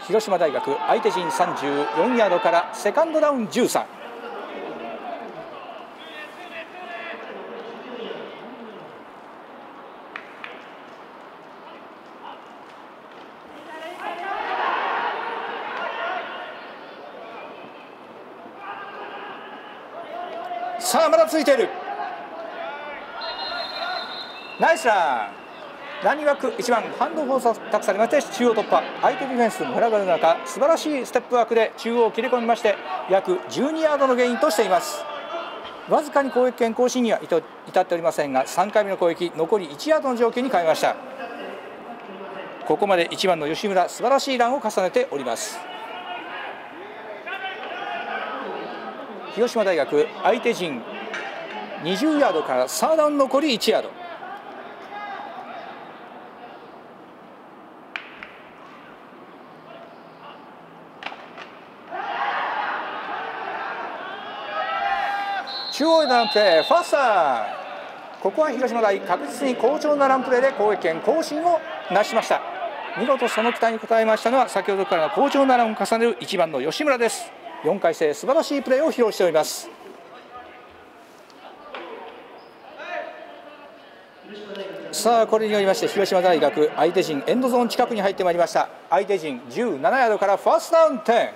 広島大学相手陣34ヤードからセカンドダウン13。さあまだついている。ナイスラン。ランニングバック1番ハンドオフを託されまして中央突破。相手ディフェンス群がる中素晴らしいステップワークで中央を切り込みまして約12ヤードのゲインとしています。わずかに攻撃権更新には至っておりませんが3回目の攻撃残り1ヤードの条件に変えました。ここまで1番の吉村素晴らしいランを重ねております。広島大学相手陣20ヤードからサーダウン残り1ヤード。中央へのランプレーファースター。ここは広島大確実に好調なランプレーで攻撃権更新を成しました。見事その期待に応えましたのは先ほどからの好調なランを重ねる1番の吉村です。4回生素晴らしいプレーを披露しております。さあこれによりまして広島大学相手陣エンドゾーン近くに入ってまいりました。相手陣17ヤードからファーストダウン10。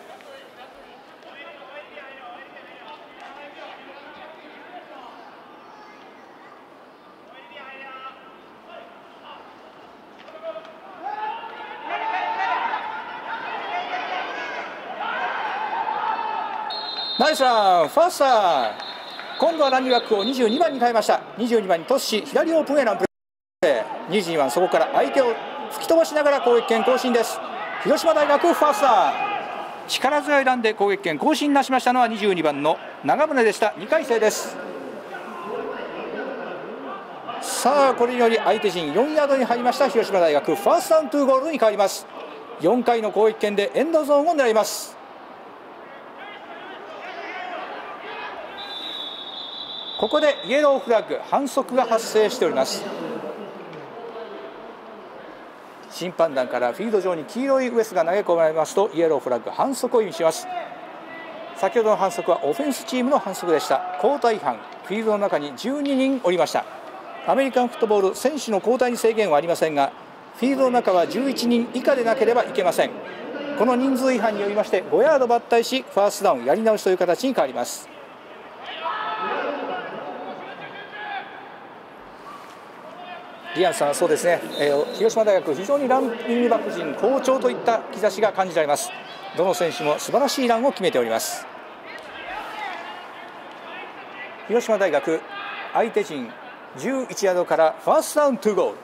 ナイスランファースター。今度はランニングバックを22番に変えました。22番にトッシ左オープンへランプレー。22番そこから相手を吹き飛ばしながら攻撃権更新です。広島大学ファースター。力強いランで攻撃権更新なしましたのは22番の長宗でした。2回生です。さあこれにより相手陣4ヤードに入りました広島大学ファーストダウン2ゴールに変わります。4回の攻撃権でエンドゾーンを狙います。ここでイエローフラッグ反則が発生しております。審判団からフィールド上に黄色いウエスが投げ込まれますとイエローフラッグ反則を意味します。先ほどの反則はオフェンスチームの反則でした。交代違反フィールドの中に12人おりました。アメリカンフットボール選手の交代に制限はありませんがフィールドの中は11人以下でなければいけません。この人数違反によりまして5ヤード抜体しファーストダウンやり直しという形に変わります。リアンさん、そうですね、広島大学非常にランニングバック陣好調といった兆しが感じられます。どの選手も素晴らしいランを決めております。広島大学相手陣11ヤードからファーストダウン2ゴール。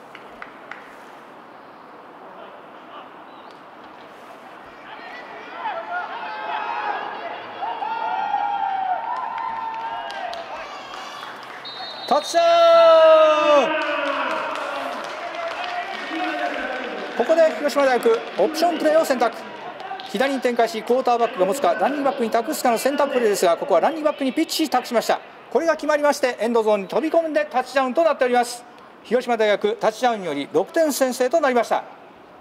タッチダウン。ここで広島大学オプションプレーを選択。左に展開しクォーターバックが持つかランニングバックに託すかの選択プレーですがここはランニングバックにピッチし託しました。これが決まりましてエンドゾーンに飛び込んでタッチダウンとなっております。広島大学タッチダウンにより6点先制となりました。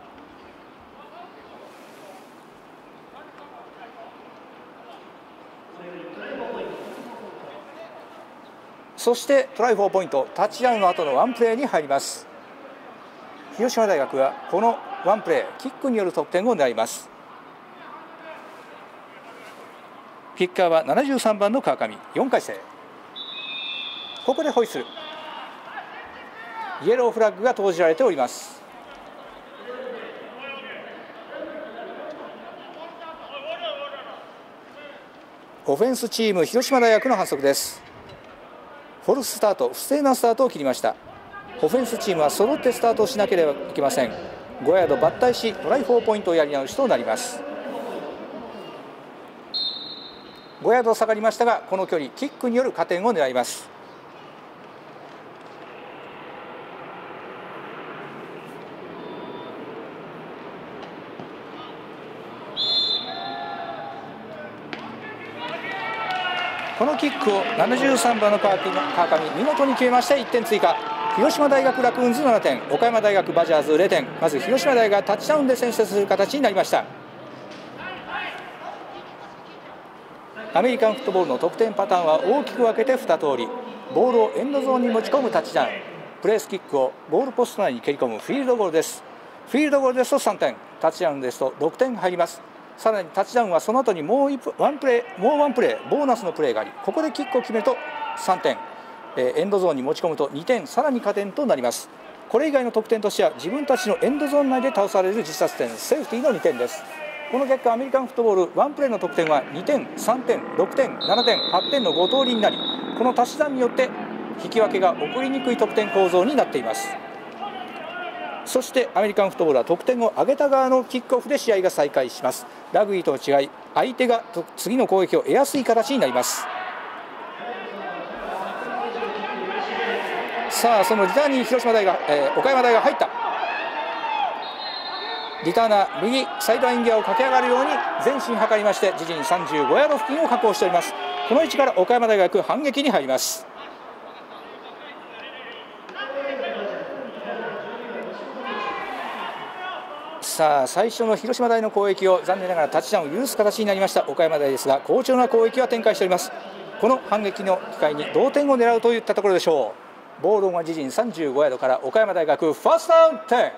そしてトライ4ポイントタッチダウンの後のワンプレーに入ります。広島大学はこのワンプレーキックによる得点を狙います。キッカーは73番の川上4回生。ここでホイッスルイエローフラッグが投じられております。オフェンスチーム広島大学の反則です。フォルススタート不正なスタートを切りました。オフェンスチームは揃ってスタートをしなければいけません。5ヤード抜体しトライ4ポイントをやり直しとなります。5ヤード下がりましたがこの距離キックによる加点を狙います。このキックを73番の川上見事に決めまして1点追加。広島大学ラクーンズ7点岡山大学バジャーズ0点。まず広島大がタッチダウンで先制する形になりました。 アメリカンフットボールの得点パターンは大きく分けて2通り。ボールをエンドゾーンに持ち込むタッチダウン、プレースキックをゴールポスト内に蹴り込むフィールドゴールです。フィールドゴールですと3点、タッチダウンですと6点入ります。さらにタッチダウンはその後にもうワンプレー、ボーナスのプレーがあり、ここでキックを決めると3点、エンドゾーンに持ち込むと2点、さらに加点となります。これ以外の得点としては自分たちのエンドゾーン内で倒される自殺点、セーフティーの2点です。この結果、アメリカンフットボールワンプレーの得点は2点、3点、6点、7点、8点の5通りになり、この足し算によって引き分けが起こりにくい得点構造になっています。そしてアメリカンフットボールは得点を上げた側のキックオフで試合が再開します。ラグビーと違い、相手が次の攻撃を得やすい形になります。さあ、そのリターンに広島大が、岡山大が入った。リターナー右サイドライン際を駆け上がるように前進図りまして、自陣35ヤード付近を確保しております。この位置から岡山大学反撃に入ります。さあ、最初の広島大の攻撃を残念ながらタッチダウンを許す形になりました岡山大ですが、好調な攻撃は展開しております。この反撃の機会に同点を狙うといったところでしょう。ボールオンは自陣35ヤードから岡山大学ファーストダウン10。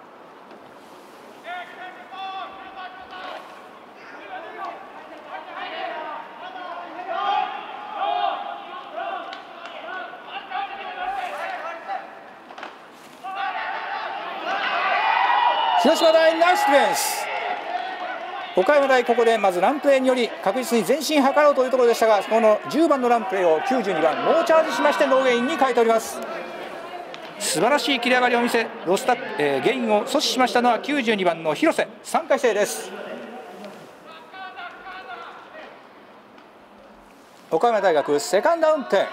広島大ナイスディフェンス。岡山大ここでまずランプレーにより確実に前進図ろうというところでしたが、この10番のランプレーを92番猛チャージしましてノーゲインに変えております。素晴らしい切り上がりを見せゲインを阻止しましたのは92番の広瀬、3回生です。岡山大学セカンドダウン10。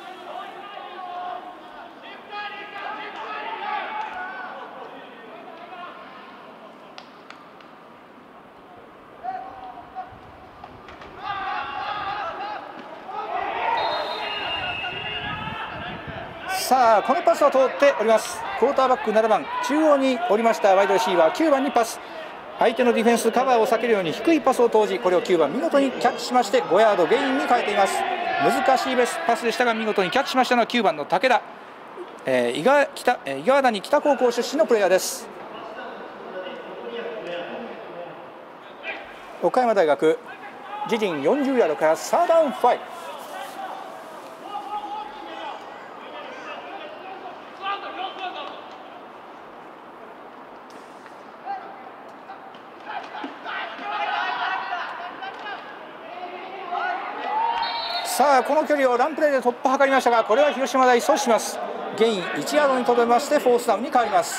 さあ、このパスは通っております。クォーターバック7番中央におりましたワイドレシーバー9番にパス、相手のディフェンスカバーを避けるように低いパスを投じ、これを9番見事にキャッチしまして5ヤードゲインに変えています。難しいパスでしたが見事にキャッチしましたのは9番の武田、井川谷北高校出身のプレイヤーです。岡山大学自陣40ヤードからサードダウン5。さあ、この距離をランプレーで突破を図りましたが、これは広島大阻止します。ゲイン1ヤードにとどめましてフォースダウンに変わります。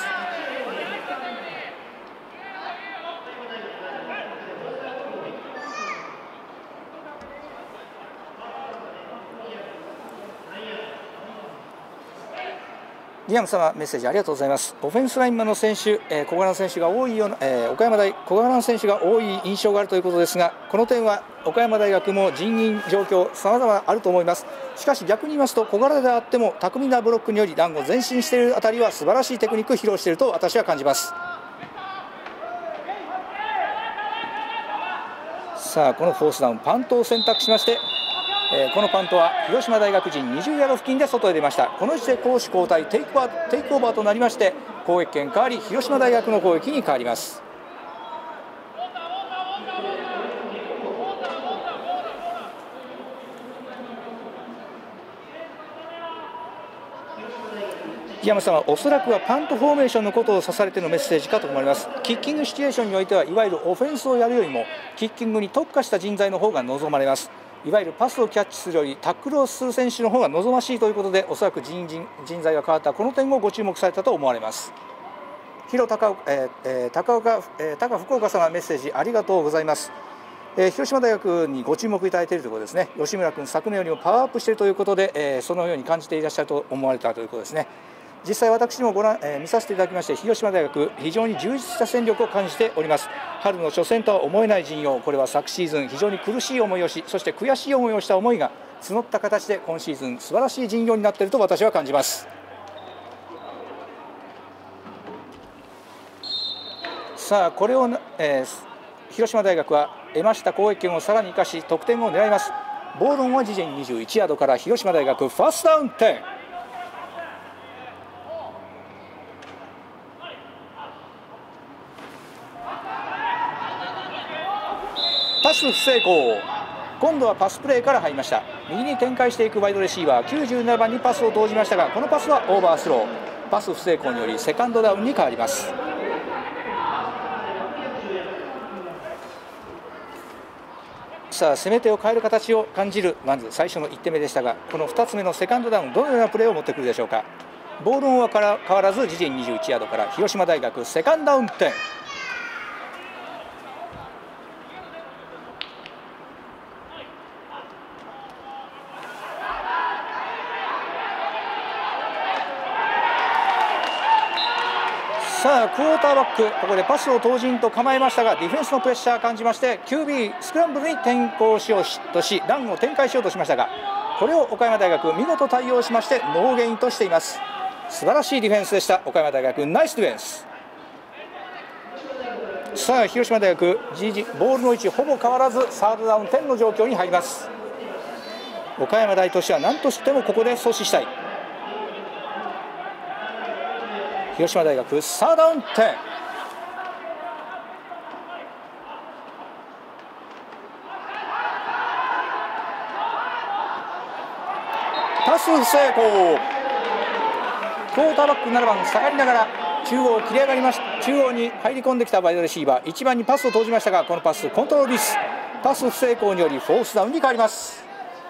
リアム様、メッセージありがとうございます。オフェンスラインマンの選手、小柄な選手が多いような、岡山大小柄な選手が多い印象があるということですが、この点は岡山大学も人員状況さまざまあると思います。しかし逆に言いますと、小柄であっても巧みなブロックによりランを前進しているあたりは素晴らしいテクニックを披露していると私は感じます。さあ、このフォースダウンパントを選択しまして、このパントは広島大学陣20ヤード付近で外へ出ました。この位置で攻守交代テイクオーバーとなりまして、攻撃権変わり広島大学の攻撃に変わります。山さんはおそらくはパントフォーメーションのことを指されてのメッセージかと思われます。キッキングシチュエーションにおいてはいわゆるオフェンスをやるよりもキッキングに特化した人材の方が望まれます。いわゆるパスをキャッチするよりタックルをする選手の方が望ましいということで、おそらく人材が変わったこの点をご注目されたと思われます。広高福岡様、メッセージありがとうございます。広島大学にご注目いただいているということですね。吉村君、昨年よりもパワーアップしているということで、そのように感じていらっしゃると思われたということですね。実際私も見させていただきまして、広島大学非常に充実した戦力を感じております。春の初戦とは思えない陣容、これは昨シーズン非常に苦しい思いをし、そして悔しい思いをした思いが募った形で今シーズン素晴らしい陣容になっていると私は感じます。さあ、これを、 広島大学は得ました攻撃権をさらに生かし得点を狙います。ボールオンは自陣21ヤードから広島大学ファーストダウン10。パス不成功。今度はパスプレーから入りました。右に展開していくワイドレシーバー97番にパスを投じましたが、このパスはオーバースロー。パス不成功によりセカンドダウンに変わります。さあ攻め手を変える形を感じるまず最初の1手目でしたが、この2つ目のセカンドダウン、どのようなプレーを持ってくるでしょうか。ボールオンは変わらず自陣21ヤードから広島大学セカンドダウン10。さあクォーターバック、ここでパスを投じんと構えましたが、ディフェンスのプレッシャーを感じまして QB スクランブルに転向しようとしランを展開しようとしましたが、これを岡山大学見事対応しましてノーゲインとしています。素晴らしいディフェンスでした。岡山大学ナイスディフェンス。さあ広島大学ボールの位置ほぼ変わらずサードダウン10の状況に入ります。岡山大としては何としてもここで阻止したい。広島大学サードダウン10。パス不成功。クォーターバック7番下がりながら中央切り上がりました。中央に入り込んできたワイドレシーバー1番にパスを投じましたが、このパスコントロールミス。パス不成功によりフォースダウンに変わります。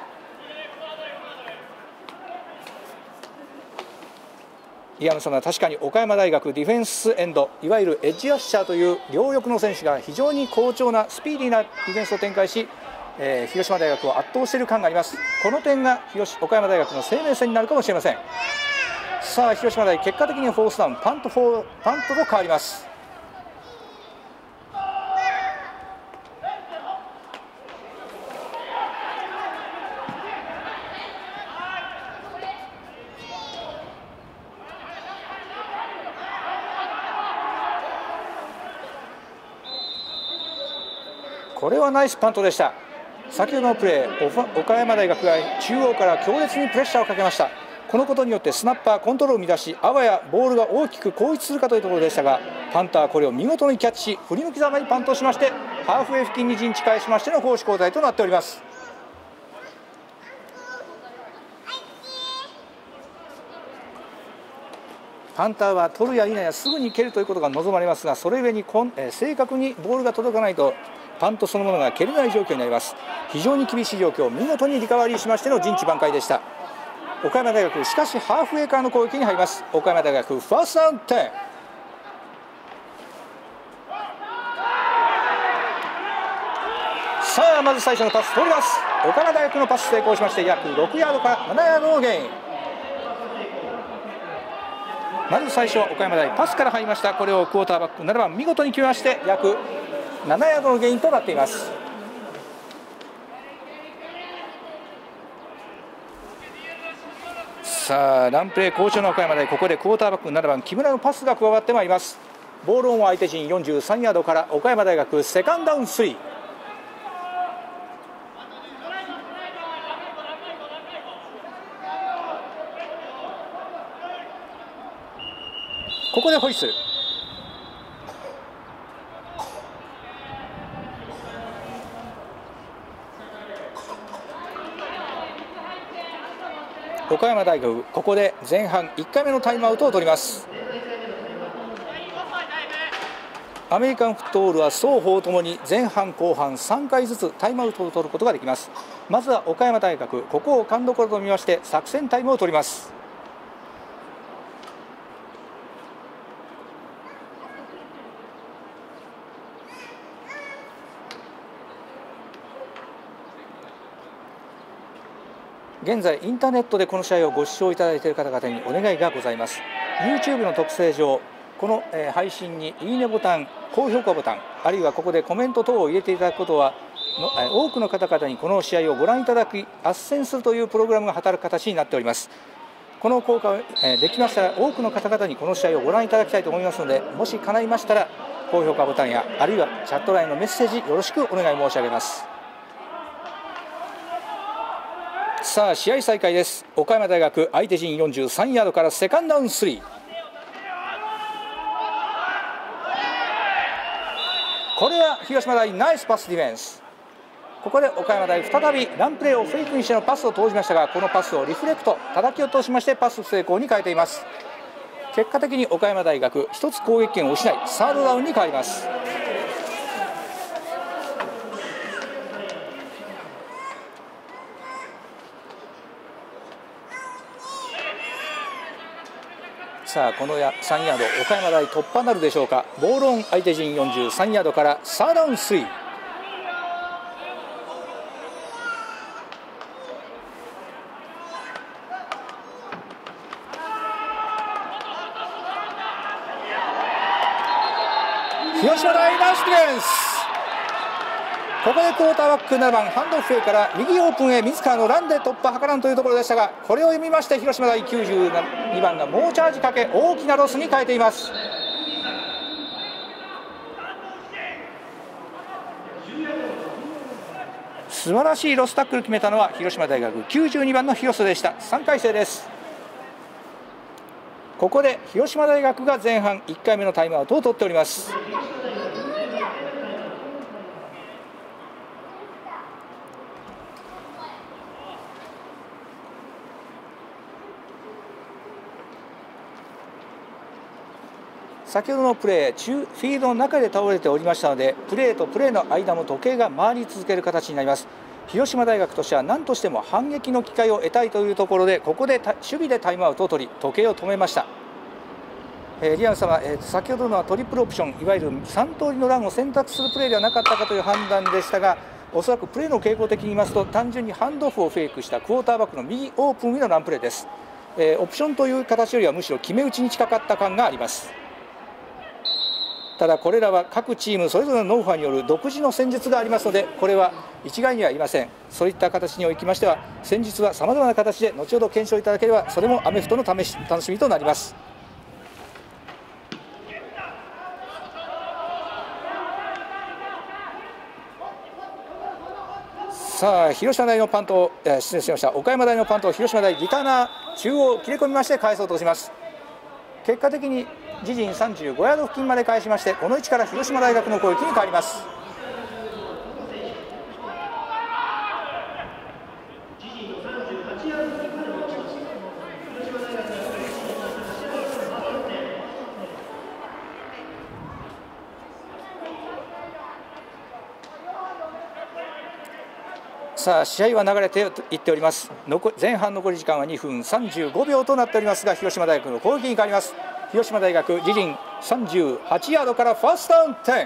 岩野さんは確かに岡山大学ディフェンスエンド、いわゆるエッジラッシャーという両翼の選手が非常に好調なスピーディーなディフェンスを展開し、広島大学を圧倒している感があります。この点が岡山大学の生命線になるかもしれません。さあ広島大結果的にフォースダウンパントと変わります。これはナイスパントでした。先ほどのプレー、岡山大学が中央から強烈にプレッシャーをかけました。このことによってスナッパーコントロールを乱し、あわやボールが大きく後逸するかというところでしたが、パンターはこれを見事にキャッチし、振り向きざまにパントしまして、ハーフウェイ付近に陣地返しましての攻守交代となっております。パンターは取るや否やすぐに蹴るということが望まれますが、それゆえに正確にボールが届かないとパントそのものが蹴れない状況になります。非常に厳しい状況、見事にリカバリーしましての陣地挽回でした。岡山大学しかしハーフウェイからの攻撃に入ります。岡山大学ファーストダウン10。さあまず最初のパス通ります。岡山大学のパス成功しまして、約6ヤードから7ヤードのゲイン。まず最初は岡山大パスから入りました。これをクォーターバック7番見事に決めまして、約7ヤードのゲインとなっています。さあランプレー好調の岡山大、ここでクォーターバック7番木村のパスが加わってまいります。ボールオンは相手陣43ヤードから岡山大学セカンドダウン3。ここでホイッスル。岡山大学ここで前半1回目のタイムアウトを取ります。アメリカンフットボールは双方ともに前半後半3回ずつタイムアウトを取ることができます。まずは岡山大学ここを勘どころと見まして作戦タイムを取ります。現在インターネットでこの試合をご視聴いただいている方々にお願いがございます。 YouTube の特性上この配信にいいねボタン、高評価ボタン、あるいはここでコメント等を入れていただくことは多くの方々にこの試合をご覧いただき斡旋するというプログラムが働く形になっております。この効果できましたら多くの方々にこの試合をご覧いただきたいと思いますので、もし叶いましたら高評価ボタンやあるいはチャット欄へのメッセージよろしくお願い申し上げます。さあ試合再開です。岡山大学相手陣43ヤードからセカンドダウン3。これは広島大ナイスパスディフェンス。ここで岡山大再びランプレーをフェイクにしてのパスを投じましたが、このパスをリフレクト叩き落としましてパス成功に変えています。結果的に岡山大学1つ攻撃権を失いサードダウンに変わります。さあこの3ヤード岡山大突破なるでしょうか。ボールオン相手陣43ヤードからサードダウン3。広島大ナイスディフェンス。ここでクォーターバック7番ハンドオフェイから右オープンへ自らのランで突破図らんというところでしたが、これを読みまして広島大92番が猛チャージかけ大きなロスに変えています。素晴らしいロスタックル決めたのは広島大学92番の広瀬でした。3回生です。ここで広島大学が前半1回目のタイムアウトを取っております。先ほどのプレーフィールドの中で倒れておりましたので、プレーとプレーの間も時計が回り続ける形になります。広島大学としては何としても反撃の機会を得たいというところで、ここで守備でタイムアウトを取り時計を止めました。リアム様、先ほどのはトリプルオプション、いわゆる3通りのランを選択するプレーではなかったかという判断でしたが、おそらくプレーの傾向的に言いますと単純にハンドオフをフェイクしたクォーターバックの右オープンへのランプレーです。オプションという形よりはむしろ決め打ちに近かった感があります。ただこれらは各チームそれぞれのノウハウによる独自の戦術がありますので、これは一概には言いません。そういった形におきましては戦術はさまざまな形で後ほど検証いただければ、それもアメフトの楽しみとなります。さあ広島大のパント失礼しました。岡山大のパントを広島大リターナー中央切れ込みまして返そうとします。結果的に自陣35ヤード付近まで返しまして、この位置から広島大学の攻撃に変わります。さあ試合は流れていっております。前半残り時間は2分35秒となっておりますが、広島大学の攻撃に変わります。広島大学自陣38ヤードからファーストダウン10。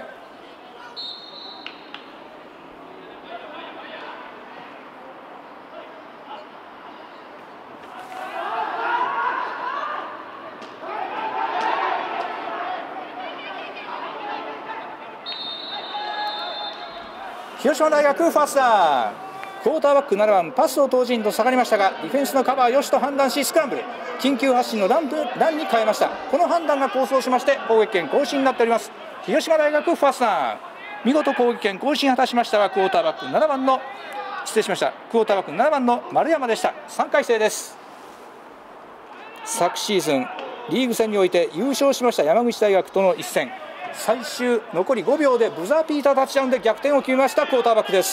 広島大学ファーストダウン。クォーターバック7番パスを投じんと下がりましたが、ディフェンスのカバーよしと判断しスクランブル緊急発進のランに変えました。この判断が功をしまして攻撃権更新になっております。広島大学ファーストダウン。見事攻撃権更新を果たしましたが、クォーターバック7番のクォーターバック7番の丸山でした。3回生です。昨シーズンリーグ戦において優勝しました山口大学との一戦、最終残り5秒でブザーピータータッチダウンで逆転を決めましたクォーターバックです。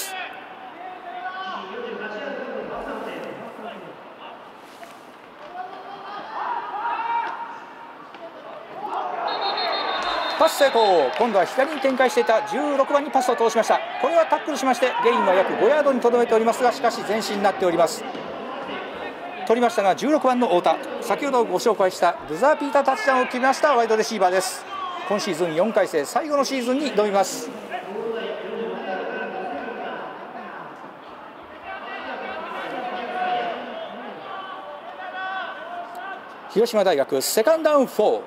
パス成功。今度は左に展開していた16番にパスを通しました。これはタックルしましてゲインは約5ヤードにとどめておりますが、しかし前進になっております。取りましたが16番の太田、先ほどご紹介したブザーピータータッチダウンを決めましたワイドレシーバーです。今シーズン4回生最後のシーズンに挑みます。広島大学セカンドダウン4。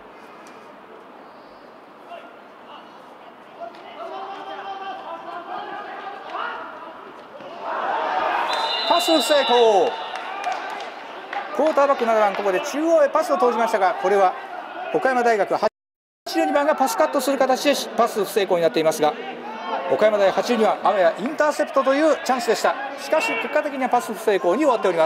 パス成功。クォーターバック7番ここで中央へパスを投じましたが、これは岡山大学82番ががパスカットする形でパス不成功になっていますが、岡山大82番あわやインターセプトというチャンスでした。しかし結果的にはパス不成功に終わっております。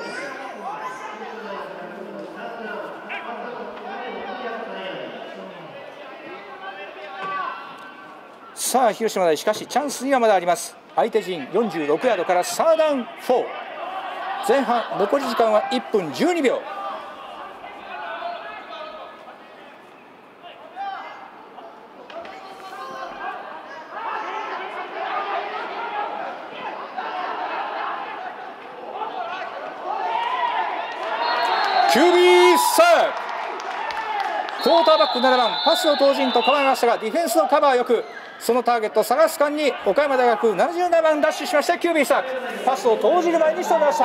さあ広島大、しかしチャンスにはまだあります。相手陣46ヤードからサーダウン4、前半残り時間は1分12秒。QB サーブ、クォーターバック7番パスを投じんと構えましたが、ディフェンスのカバーよくそのターゲットを探す間に岡山大学77番ダッシュしまして QB サーブ、パスを投じる前に仕留めました。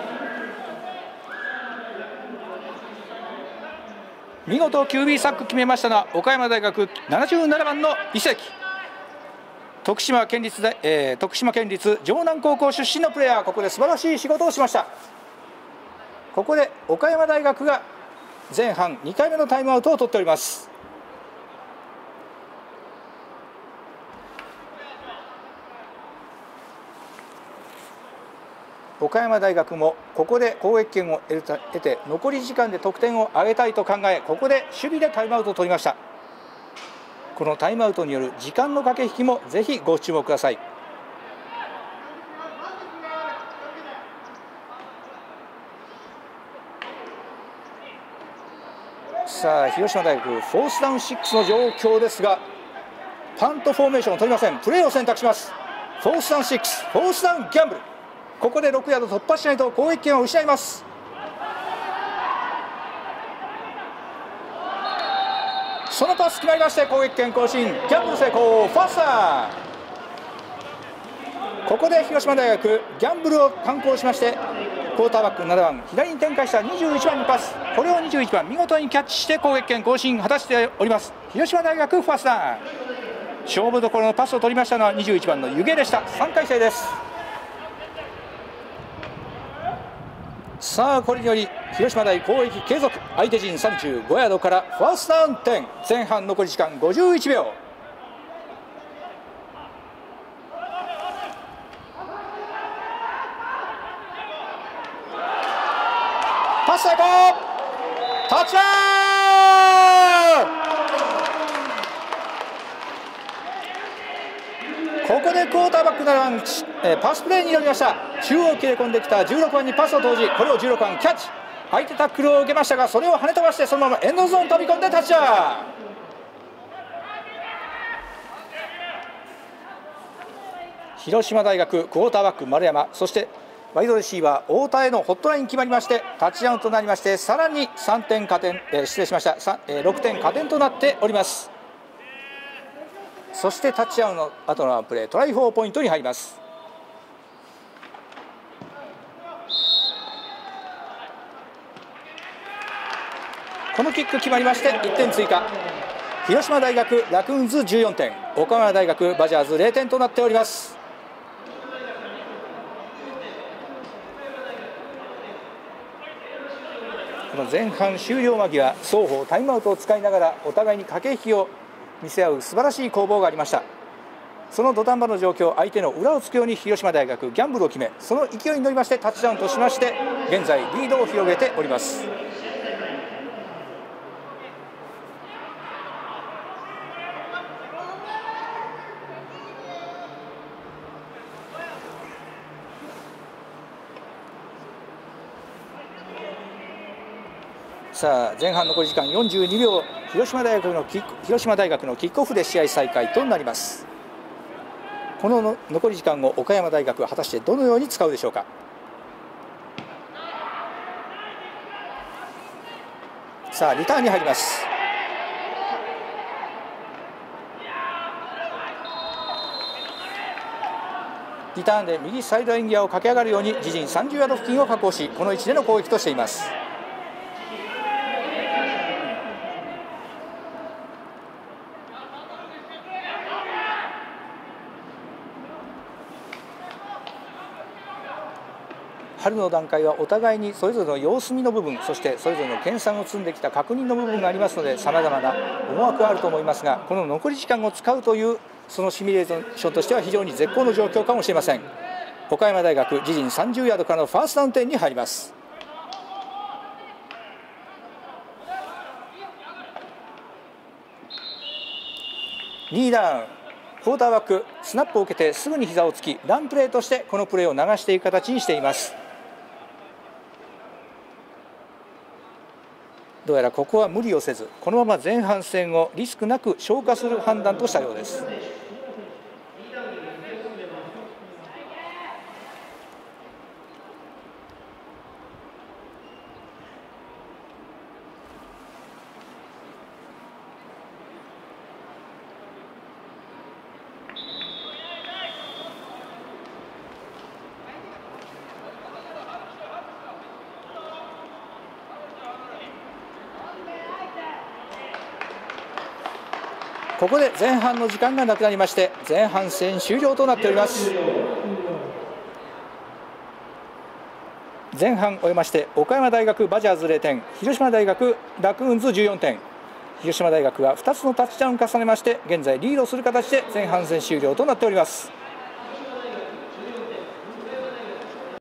見事 QB サック決めましたのは岡山大学77番の伊関、徳島県立城南高校出身のプレーヤー、ここで素晴らしい仕事をしました。ここで岡山大学が前半2回目のタイムアウトを取っております。岡山大学もここで攻撃権を得て残り時間で得点を挙げたいと考え、ここで守備でタイムアウトを取りました。このタイムアウトによる時間の駆け引きもぜひご注目ください。さあ広島大学フォースダウン6の状況ですが、パントフォーメーションを取りません。プレーを選択します。フォースダウン6、フォースダウンギャンブル、ここで6ヤード突破しないと攻撃権を失います。そのパス決まりまして攻撃権更新、ギャンブル成功、ファースター。ここで広島大学ギャンブルを敢行しまして、クォーターバック7番左に展開した21番にパス、これを21番見事にキャッチして攻撃権更新果たしております。広島大学ファースター、勝負どころのパスを取りましたのは21番の湯気でした。3回生です。さあこれにより広島大攻撃継続、相手陣35ヤードからファーストダウン点、前半残り時間51秒。パス成功、タッチダウン。ここでクォーターバック7番パスプレーによりました。中央切れ込んできた16番にパスを投じ、これを16番キャッチ、相手タックルを受けましたがそれを跳ね飛ばしてそのままエンドゾーン飛び込んでタッチダウン。広島大学クォーターバック丸山、そしてワイドレシーバー太田へのホットライン決まりましてタッチダウンとなりまして、さらに3点加点、失礼しました、6点加点となっております。そしてタッチダウンの後のプレー、トライ4ポイントに入ります。このキック決まりまして1点追加、広島大学ラクーンズ14点、岡山大学バジャーズ0点となっております。この前半終了間際、双方タイムアウトを使いながらお互いに駆け引きを見せ合う素晴らしい攻防がありました。その土壇場の状況、相手の裏をつくように広島大学ギャンブルを決め、その勢いに乗りましてタッチダウンとしまして、現在リードを広げております。さあ前半残り時間42秒、広島大学のキックオフで試合再開となります。この残り時間を岡山大学は果たしてどのように使うでしょうか。さあリターンに入ります。リターンで右サイドライン際を駆け上がるように自陣30ヤード付近を確保し、この位置での攻撃としています。 春の段階はお互いにそれぞれの様子見の部分、そしてそれぞれの研鑽を積んできた確認の部分がありますので、さまざまな思惑があると思いますが、この残り時間を使うというそのシミュレーションとしては非常に絶好の状況かもしれません。岡山大学自陣30ヤードからのファーストダウン点に入ります。2ダウン、クォーターバックスナップを受けてすぐに膝をつき、ランプレーとしてこのプレーを流していく形にしています。どうやらここは無理をせず、このまま前半戦をリスクなく消化する判断としたようです。ここで前半の時間がなくなりまして、前半戦終了となっております。前半終えまして、岡山大学バジャーズ0点、広島大学ラクーンズ14点、広島大学が2つのタッチダウンを重ねまして、現在リードする形で前半戦終了となっております。